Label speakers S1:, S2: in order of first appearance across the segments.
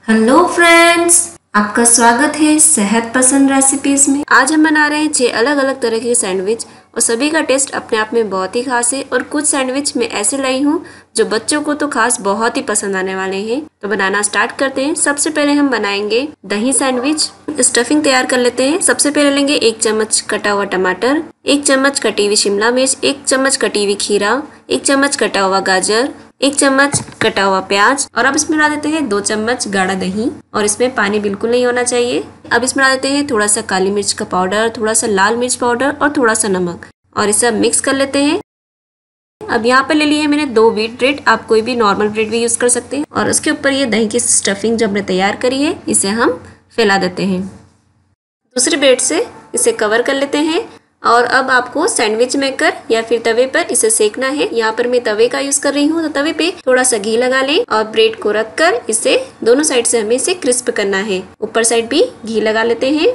S1: Hello friends, आपका स्वागत है सेहत पसंद रेसिपीज में। आज हम बना रहे हैं 6 अलग अलग तरह के सैंडविच और सभी का टेस्ट अपने आप में बहुत ही खास है। और कुछ सैंडविच मैं ऐसे लाई हूँ जो बच्चों को तो खास बहुत ही पसंद आने वाले हैं। तो बनाना स्टार्ट करते हैं। सबसे पहले हम बनाएंगे दही सैंडविच। स्टफिंग तैयार कर लेते हैं। सबसे पहले लेंगे 1 चम्मच कटा हुआ टमाटर, 1 चम्मच कटी हुई शिमला मिर्च, 1 चम्मच कटी हुई खीरा, 1 चम्मच कटा हुआ गाजर, 1 चम्मच कटा हुआ प्याज और अब इसमें डाल देते हैं 2 चम्मच गाढ़ा दही और इसमें पानी बिल्कुल नहीं होना चाहिए। अब इसमें डाल देते हैं थोड़ा सा काली मिर्च का पाउडर, थोड़ा सा लाल मिर्च पाउडर और थोड़ा सा नमक और इसे अब मिक्स कर लेते हैं। अब यहाँ पर ले ली है मैंने 2 व्हीट ब्रेड, आप कोई भी नॉर्मल ब्रेड भी यूज कर सकते हैं। और उसके ऊपर ये दही की स्टफिंग जो हमने तैयार करी है इसे हम फैला देते हैं। दूसरी ब्रेड से इसे कवर कर लेते हैं और अब आपको सैंडविच मेकर या फिर तवे पर इसे सेकना है। यहाँ पर मैं तवे का यूज कर रही हूँ, तो तवे पे थोड़ा सा घी लगा लें और ब्रेड को रखकर इसे दोनों साइड से हमें इसे क्रिस्प करना है। ऊपर साइड भी घी लगा लेते हैं।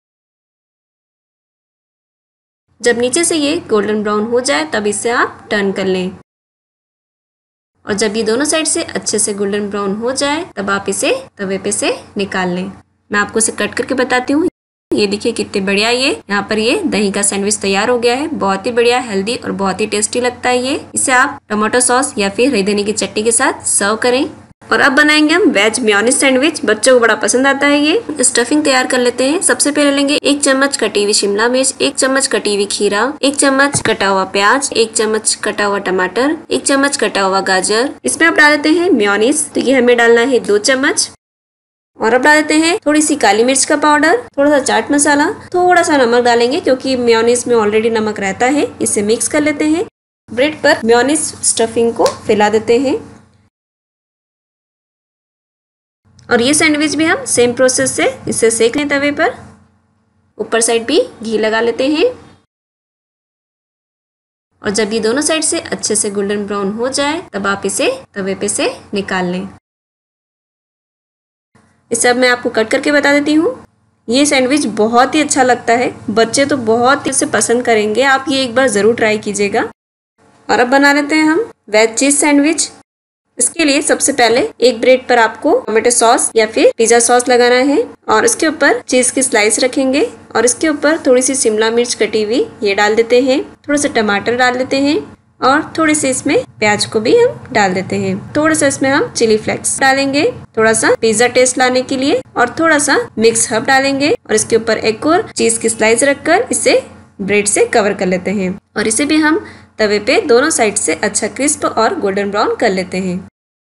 S1: जब नीचे से ये गोल्डन ब्राउन हो जाए तब इसे आप टर्न कर लें और जब ये दोनों साइड से अच्छे से गोल्डन ब्राउन हो जाए तब आप इसे तवे पे से निकाल लें। मैं आपको इसे कट करके बताती हूँ। ये देखिए कितने बढ़िया ये यहाँ पर ये दही का सैंडविच तैयार हो गया है। बहुत ही बढ़िया, हेल्दी और बहुत ही टेस्टी लगता है ये। इसे आप टमाटो सॉस या फिर हरी धनिया की चटनी के साथ सर्व करें। और अब बनाएंगे हम वेज मेयोनीज सैंडविच। बच्चों को बड़ा पसंद आता है ये। स्टफिंग तैयार कर लेते हैं। सबसे पहले लेंगे 1 चम्मच कटी हुई शिमला मिर्च, 1 चम्मच कटी हुई खीरा, 1 चम्मच कटा हुआ प्याज, 1 चम्मच कटा हुआ टमाटर, 1 चम्मच कटा हुआ गाजर। इसमें आप डाल देते हैं मेयोनीज, तो ये हमें डालना है 2 चम्मच। और अब डाल देते हैं थोड़ी सी काली मिर्च का पाउडर, थोड़ा सा चाट मसाला, थोड़ा सा नमक डालेंगे क्योंकि मेयोनीज में ऑलरेडी नमक रहता है। इसे मिक्स कर लेते हैं। ब्रेड पर मेयोनीज स्टफिंग को फैला देते हैं और ये सैंडविच भी हम सेम प्रोसेस से इसे सेक लें तवे पर। ऊपर साइड भी घी लगा लेते हैं और जब ये दोनों साइड से अच्छे से गोल्डन ब्राउन हो जाए तब आप इसे तवे पे से निकाल लें। इसे अब मैं आपको कट करके बता देती हूँ। ये सैंडविच बहुत ही अच्छा लगता है, बच्चे तो बहुत ही इसे पसंद करेंगे। आप ये एक बार ज़रूर ट्राई कीजिएगा। और अब बना लेते हैं हम वेज चीज़ सैंडविच। इसके लिए सबसे पहले एक ब्रेड पर आपको टोमेटो सॉस या फिर पिज़्ज़ा सॉस लगाना है और इसके ऊपर चीज़ की स्लाइस रखेंगे और इसके ऊपर थोड़ी सी शिमला मिर्च कटी हुई ये डाल देते हैं, थोड़ा सा टमाटर डाल देते हैं और थोड़े से इसमें प्याज को भी हम डाल देते हैं। थोड़ा सा इसमें हम चिली फ्लेक्स डालेंगे, थोड़ा सा पिज्जा टेस्ट लाने के लिए, और थोड़ा सा मिक्स हर्ब डालेंगे और इसके ऊपर एक और चीज की स्लाइस रखकर इसे ब्रेड से कवर कर लेते हैं और इसे भी हम तवे पे दोनों साइड से अच्छा क्रिस्प और गोल्डन ब्राउन कर लेते हैं।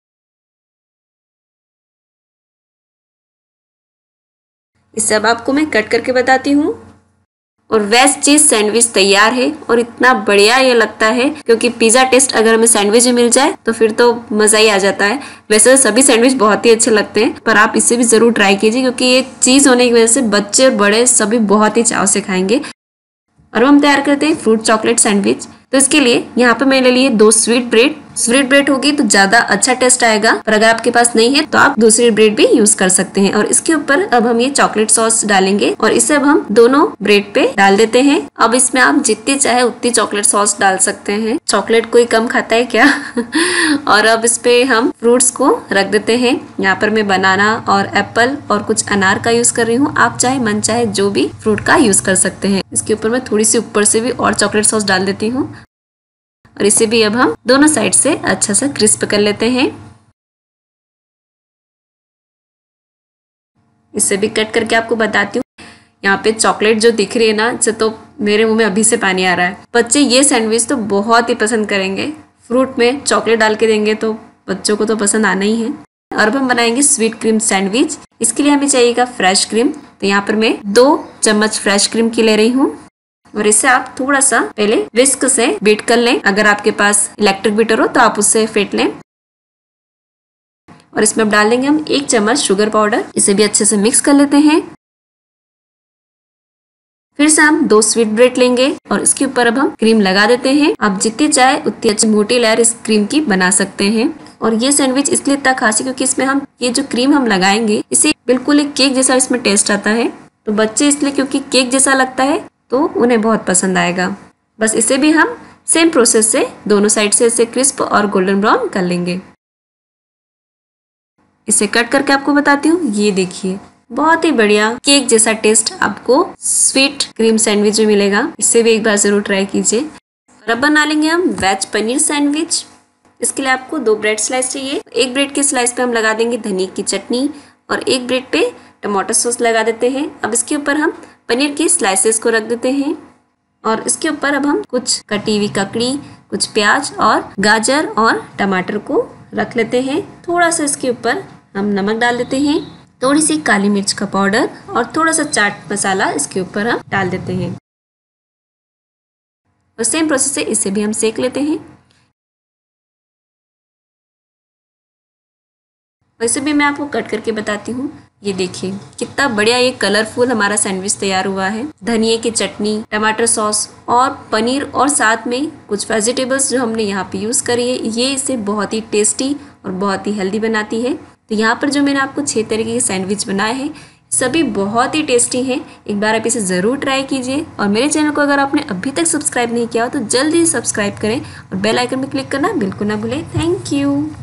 S1: इसे अब आपको मैं कट करके बताती हूँ। और वेज चीज सैंडविच तैयार है और इतना बढ़िया ये लगता है क्योंकि पिज्जा टेस्ट अगर हमें सैंडविच में मिल जाए तो फिर तो मजा ही आ जाता है। वैसे सभी सैंडविच बहुत ही अच्छे लगते हैं पर आप इसे भी जरूर ट्राई कीजिए क्योंकि ये चीज होने की वजह से बच्चे और बड़े सभी बहुत ही चाव से खाएंगे। और हम तैयार करते हैं फ्रूट चॉकलेट सैंडविच। तो इसके लिए यहाँ पे मैंने लिए 2 स्वीट ब्रेड। स्वीट ब्रेड होगी तो ज्यादा अच्छा टेस्ट आएगा, पर अगर आपके पास नहीं है तो आप दूसरी ब्रेड भी यूज कर सकते हैं। और इसके ऊपर अब हम ये चॉकलेट सॉस डालेंगे और इसे अब हम दोनों ब्रेड पे डाल देते हैं। अब इसमें आप जितनी चाहे उतनी चॉकलेट सॉस डाल सकते हैं, चॉकलेट कोई कम खाता है क्या। और अब इस पे हम फ्रूट्स को रख देते हैं। यहाँ पर मैं बनाना और एप्पल और कुछ अनार का यूज कर रही हूँ, आप चाहे मन चाहे जो भी फ्रूट का यूज कर सकते हैं। इसके ऊपर मैं थोड़ी सी ऊपर से भी और चॉकलेट सॉस डाल देती हूँ और इसे भी अब हम दोनों साइड से अच्छा सा क्रिस्प कर लेते हैं। इसे भी कट करके आपको बताती हूँ। यहाँ पे चॉकलेट जो दिख रही है ना, इससे तो मेरे मुंह में अभी से पानी आ रहा है। बच्चे ये सैंडविच तो बहुत ही पसंद करेंगे। फ्रूट में चॉकलेट डाल के देंगे तो बच्चों को तो पसंद आना ही है। और अब हम बनाएंगे स्वीट क्रीम सैंडविच। इसके लिए हमें चाहिएगा फ्रेश क्रीम। तो यहाँ पर मैं 2 चम्मच फ्रेश क्रीम की ले रही हूँ और इसे आप थोड़ा सा पहले विस्क से बीट कर लें। अगर आपके पास इलेक्ट्रिक बीटर हो तो आप उससे फेंट लें। और इसमें अब डाल देंगे हम 1 चम्मच शुगर पाउडर। इसे भी अच्छे से मिक्स कर लेते हैं। फिर से हम 2 स्वीट ब्रेड लेंगे और इसके ऊपर अब हम क्रीम लगा देते हैं। आप जितनी चाहे उतनी अच्छी मोटी लेयर इस क्रीम की बना सकते हैं। और ये सैंडविच इसलिए इतना खास है क्योंकि इसमें हम ये जो क्रीम हम लगाएंगे इसे बिल्कुल एक केक जैसा इसमें टेस्ट आता है। तो बच्चे इसलिए क्योंकि केक जैसा लगता है तो उन्हें बहुत पसंद आएगा। बस इसे भी हम सेम प्रोसेस से दोनों साइड से इसे क्रिस्प और गोल्डन ब्राउन कर लेंगे। इसे कट करके आपको बताती हूँ। ये देखिए, बहुत ही बढ़िया केक जैसा टेस्ट आपको स्वीट क्रीम सैंडविच में मिलेगा। इससे भी एक बार जरूर ट्राई कीजिए। और अब बना लेंगे हम वेज पनीर सैंडविच। इसके लिए आपको 2 ब्रेड स्लाइस चाहिए। एक ब्रेड के स्लाइस पे हम लगा देंगे धनिया की चटनी और एक ब्रेड पे टमाटो सॉस लगा देते हैं। अब इसके ऊपर हम पनीर की स्लाइसेस को रख देते हैं और इसके ऊपर अब हम कुछ कटी हुई ककड़ी, कुछ प्याज और गाजर और टमाटर को रख लेते हैं। थोड़ा सा इसके ऊपर हम नमक डाल देते हैं, थोड़ी सी काली मिर्च का पाउडर और थोड़ा सा चाट मसाला इसके ऊपर हम डाल देते हैं और सेम प्रोसेस से इसे भी हम सेक लेते हैं। वैसे भी मैं आपको कट करके बताती हूँ। ये देखिए कितना बढ़िया ये कलरफुल हमारा सैंडविच तैयार हुआ है। धनिया की चटनी, टमाटर सॉस और पनीर और साथ में कुछ वेजिटेबल्स जो हमने यहाँ पे यूज़ करी है, ये इसे बहुत ही टेस्टी और बहुत ही हेल्दी बनाती है। तो यहाँ पर जो मैंने आपको 6 तरीके के सैंडविच बनाए हैं, सभी बहुत ही टेस्टी हैं। एक बार आप इसे ज़रूर ट्राई कीजिए और मेरे चैनल को अगर आपने अभी तक सब्सक्राइब नहीं किया हो तो जल्दी सब्सक्राइब करें और बेल आइकन में क्लिक करना बिल्कुल ना भूलें। Thank you.